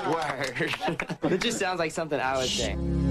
Word. It just sounds like something I would say.